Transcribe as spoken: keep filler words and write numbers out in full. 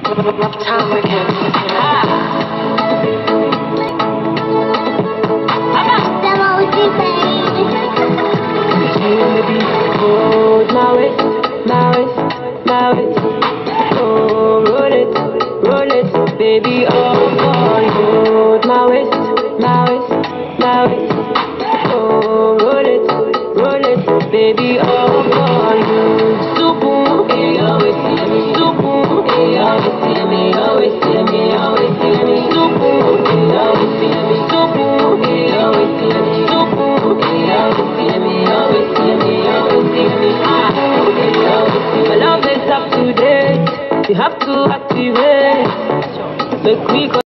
Time again. Hold my waist, my waist, my waist. Oh, roll it, roll it, baby, oh boy. Hold my waist, my waist, my waist. Oh, roll it, roll it, baby, oh boy. Supu, eh, always see me. Supu, eh, always see me, always see me, always see me. Supu, eh, always see me. Supu, eh, always see me. Supu, eh, always see me, always see me, always see me. Ah, eh, always see me. My love is up to date. You have to activate. Make we